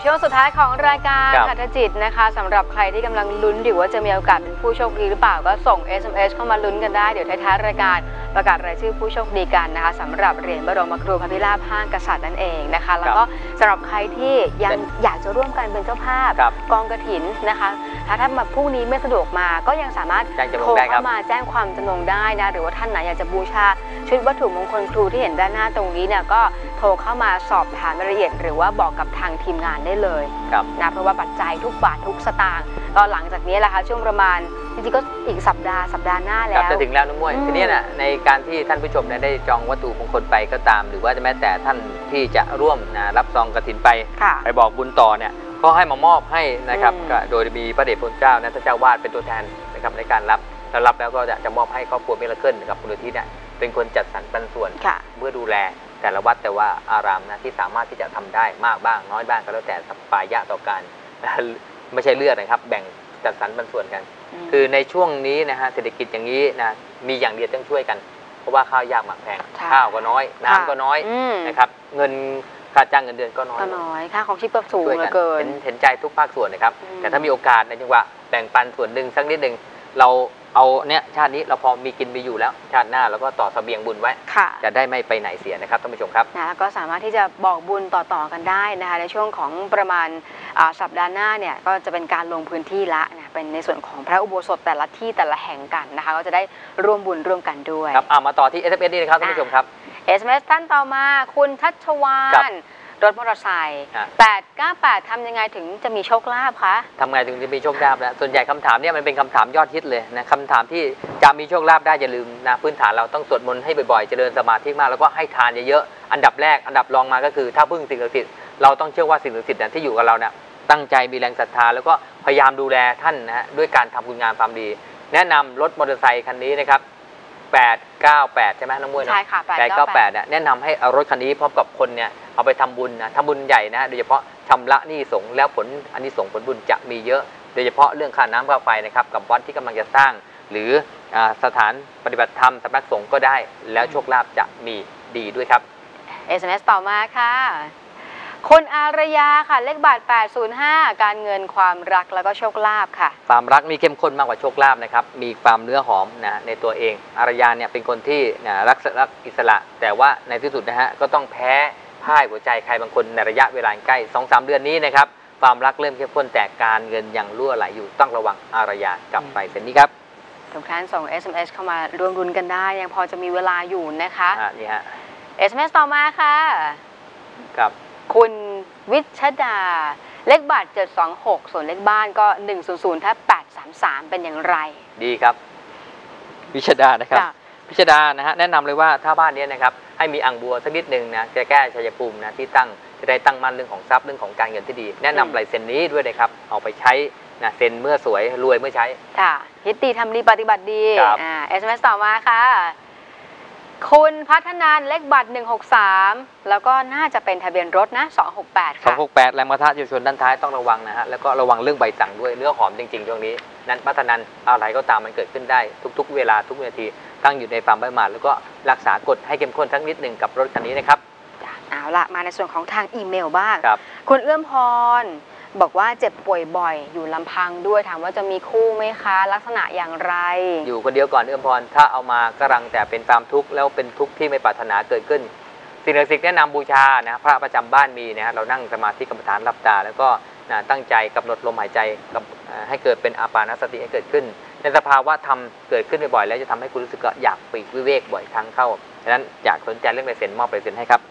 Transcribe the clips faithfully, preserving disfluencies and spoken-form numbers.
ช่วงสุดท้ายของรายการหัตถจิตนะคะสำหรับใครที่กำลังลุ้นอยู่ว่าจะมีโอกาสเป็นผู้โชคดีหรือเปล่าก็ส่ง เอส เอ็ม เอส เข้ามาลุ้นกันได้เดี๋ยวท้ายๆรายการประกาศรายชื่อผู้โชคดีกันนะคะสำหรับเหรียญบรมครูพระพิราบห้างกษัตริย์นั่นเองนะคะแล้วก็สำหรับใครที่ยังอยากจะร่วมกันเป็นเจ้าภาพกองกฐินนะคะถ้าถ้ามาพรุ่งนี้ไม่สะดวกมาก็ยังสามารถโทรเข้ามาแจ้งความจำนงได้นะหรือว่าท่านไหนอยากจะบูชาชุดวัตถุมงคลครูที่เห็นด้านหน้าตรงนี้เนี่ยก็โทรเข้ามาสอบถามรายละเอียดหรือว่าบอกกับทางทีมงานได้เลยนะเพราะว่าปัจจัยทุกบาททุกสตางค์ก็หลังจากนี้แหละค่ะช่วงประมาณจริงๆก็อีกสัปดาห์สัปดาห์หน้าแล้วจะถึงแล้วน้องมวยทีนี้นะในการที่ท่านผู้ชมได้จองวัตถุมงคลไปก็ตามหรือว่าแม้แต่ท่านที่จะร่วมนะรับซองกฐินไปไปบอกบุญต่อเนี่ยก็ให้มามอบให้นะครับโดยมีพระเดชพระคุณเจ้านะท่านเจ้าวาดเป็นตัวแทนนะครับในการรับแล้วรับแล้วก็จะจะมอบให้ครอบครัวมิราเคิลกับมูลนิธิเนี่ยเป็นคนจัดสรรปันส่วนเพื่อดูแลแต่ละวัดแต่ว่าอารามนะที่สามารถที่จะทำได้มากบ้างน้อยบ้างก็แล้วแต่สัปายะต่อการไม่ใช่เลือดนะครับแบ่งจัดสรรปันส่วนกันคือในช่วงนี้นะฮะเศรษฐกิจอย่างนี้นะมีอย่างเดียวต้องช่วยกันเพราะว่าข้าวยากหมากแพงข้าวก็น้อยน้ำก็น้อยนะครับเงินค่าจ้างเงินเดือนก็น้อยก็น้อยค่าของชีพก็สูงเหลือเกินเห็นใจทุกภาคส่วนนะครับแต่ถ้ามีโอกาสในจังหวะแบ่งปันส่วนหนึ่งสักนิดหนึ่งเราเอาเนี่ยชาตินี้เราพอมีกินมีอยู่แล้วชาติหน้าเราก็ต่อเสบียงบุญไว้จะได้ไม่ไปไหนเสียนะครับท่านผู้ชมครับนะก็สามารถที่จะบอกบุญต่อๆกันได้นะคะในช่วงของประมาณสัปดาห์หน้าเนี่ยก็จะเป็นการลงพื้นที่ละนะเป็นในส่วนของพระอุโบสถแต่ละที่แต่ละแห่งกันนะคะก็จะได้ร่วมบุญร่วมกันด้วยครับมาต่อที่ เอส เอ็ม เอส นี่นะครับท่านผู้ชมครับเอส เอ็ม เอส ท่านต่อมาคุณทัชวาลรถมอเตอร์ไซค์แปดเก้าแปดทำยังไงถึงจะมีโชคลาภคะทำไงถึงจะมีโชคลาภนะส่วนใหญ่คำถามเนี่ยมันเป็นคำถามยอดฮิตเลยนะคำถามที่จะมีโชคลาภได้อย่าลืมนะพื้นฐานเราต้องสวดมนต์ให้บ่อยๆเจริญสมาธิมากแล้วก็ให้ทานเยอะๆอันดับแรกอันดับรองมาก็คือถ้าพึ่งสิ่งศักดิ์สิทธิ์เราต้องเชื่อว่าสิ่งศักดิ์สิทธิ์ที่อยู่กับเราเนี่ยตั้งใจมีแรงศรัทธาแล้วก็พยายามดูแลท่านนะด้วยการทำคุณงามความดีแนะนำรถมอเตอร์ไซค์คันนี้นะครับแปดเก้าแปดใช่ไหมน้องมวยใช่ค่ะแปดเก้าแปดเนี่ยแนะนำให้เอารถคันนี้พร้อมกับคนเนี่ยเอาไปทำบุญนะทำบุญใหญ่นะโดยเฉพาะชำระหนี้สงฆ์แล้วผลอันนี้ส่งผลบุญจะมีเยอะโดยเฉพาะเรื่องค่าน้ำค่าไฟนะครับกับวัดที่กำลังจะสร้างหรือสถานปฏิบัติธรรมสำนักสงฆ์ก็ได้แล้วโชคลาภจะมีดีด้วยครับเอส เอ็ม เอส ต่อมาค่ะคุณอารยาค่ะเลขบัตรแปดศูนย์ห้าการเงินความรักแล้วก็โชคลาภค่ะความรักมีเข้มข้นมากกว่าโชคลาภนะครับมีความเนื้อหอมนะในตัวเองอารยาเนี่ยเป็นคนที่นะรักรักอิสระแต่ว่าในที่สุดนะฮะก็ต้องแพ้พ่ายหัวใจใครบางคนในระยะเวลาใกล้ สองถึงสาม เดือนนี้นะครับความรักเริ่มเข้มข้นแต่การเงินยังรั่วไหลอยู่ต้องระวังอารยากับไปเส้นนี้ครับทุกท่านส่ง เอส เอ็ม เอส เข้ามาร่วมรุ้นกันได้ยังพอจะมีเวลาอยู่นะคะอ่านี่ฮะเอส เอ็ม เอส ต่อมาค่ะครับคุณวิชดาเลขบัตรเจ็ดสองหกส่วนเลขบ้านก็หนึ่งศูนย์ศูนย์ทับแปดสามสามเป็นอย่างไรดีครับวิชดานะครับวิชดานะฮะแนะนำเลยว่าถ้าบ้านนี้นะครับให้มีอ่างบัวสักนิดหนึ่งนะจะแก้ชัยภูมินะที่ตั้งจะได้ตั้งมั่นเรื่องของทรัพย์เรื่องของการเงินที่ดีแนะนำลายเซ็นนี้ด้วยนะครับเอาไปใช้นะเซ็นเมื่อสวยรวยเมื่อใช้ค่ะฮิตดีทำดีปฏิบัติดีอ่า เอส เอ็ม เอส ต่อมาค่ะคุณพัฒนานเลขบัตรหนึ่งหกสามแล้วก็น่าจะเป็นทะเบียนรถนะสองหกแปดค่ะสองหกแปดแรงปะทะอยู่ชนด้านท้ายต้องระวังนะฮะแล้วก็ระวังเรื่องใบสั่งด้วยเนื้อหอมจริงๆช่วงนี้นั้นพัฒนานอะไรก็ตามมันเกิดขึ้นได้ทุกๆเวลาทุกนาทีตั้งอยู่ในความประมาทแล้วก็รักษากฎให้เข้มข้นทั้งนิดหนึ่งกับรถคันนี้นะครับเอาละมาในส่วนของทางอีเมลบ้างคุณเอื้อมพรบอกว่าเจ็บป่วยบ่อยอยู่ลำพังด้วยถามว่าจะมีคู่ไหมคะลักษณะอย่างไรอยู่คนเดียวก่อนเอื้อมพรถ้าเอามากำลังแต่เป็นความทุกข์แล้วเป็นทุกข์ที่ไม่ปรารถนาเกิดขึ้นสิ่งศักดิ์สิทธิ์แนะนำบูชานะพระประจำบ้านมีนะเรานั่งสมาธิกรรมฐานหลับตาแล้วก็ตั้งใจกำหนดลมหายใจให้เกิดเป็นอาปานสติให้เกิดขึ้นในสภาวะธรรมเกิดขึ้นบ่อยๆแล้วจะทำให้คุณรู้สึกอยากปีกวิเวกบ่อยครั้งเข้าฉะนั้นอยากสนใจเรื่องลายเซ็นมอบลายเซ็นให้ครับ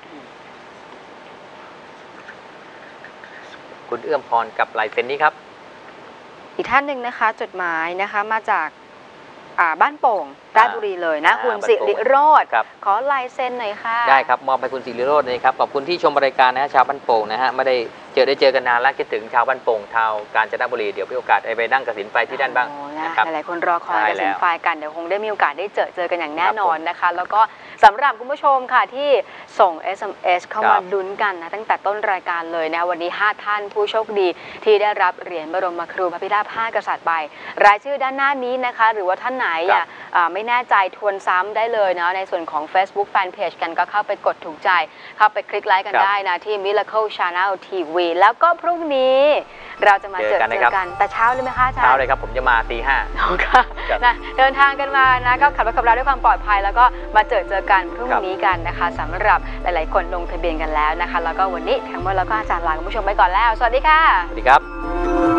คุณเอื้อมพรกับลายเซ็นนี้ครับอีกท่านหนึ่งนะคะจดหมายนะคะมาจากบ้านโป่งราชบุรีเลยนะคุณสิริโรจน์ขอลายเซ็นหน่อยค่ะได้ครับมอบไปคุณสิริโรจน์เลยครับขอบคุณที่ชมรายการนะชาวบ้านโป่งนะฮะไม่ได้เจอได้เจอกันนานแล้วคิดถึงชาวบ้านโป่งชาวกาญจนบุรีเดี๋ยวมีโอกาสไปนั่งกสินไฟที่ด้านบ้างนะครับหลายคนรอคอยกสินไฟกันเดี๋ยวคงได้มีโอกาสได้เจอเจอกันอย่างแน่นอนนะคะแล้วก็สำหรับคุณผู้ชมค่ะที่ส่ง เอส เอ็ม เอส เข้ามาลุ้นกันนะตั้งแต่ต้นรายการเลยนะวันนี้ห้าท่านผู้โชคดีที่ได้รับเหรียญบรมครูพระพิราบห้ากษัตริย์ใบรายชื่อด้านหน้านี้นะคะหรือว่าท่านไหนไม่แน่ใจทวนซ้ำได้เลยเนาะในส่วนของ Facebook Fanpage กันก็เข้าไปกดถูกใจเข้าไปคลิกไลค์กันได้นะที่ Miracle Channel ที วี แล้วก็พรุ่งนี้เราจะมาเจอกันกันแต่เช้าเลยไหมคะอาจารย์เช้าเลยครับผมจะมาตีห้านะเดินทางกันมานะก็ขับรถขับราด้วยความปลอดภัยแล้วก็มาเจอเจอกันพรุ่งนี้กันนะคะสำหรับหลายๆคนลงทะเบียนกันแล้วนะคะแล้วก็วันนี้ทั้งหมดแล้วก็อาจารย์ลาคุณผู้ชมไปก่อนแล้วสวัสดีค่ะสวัสดีครับ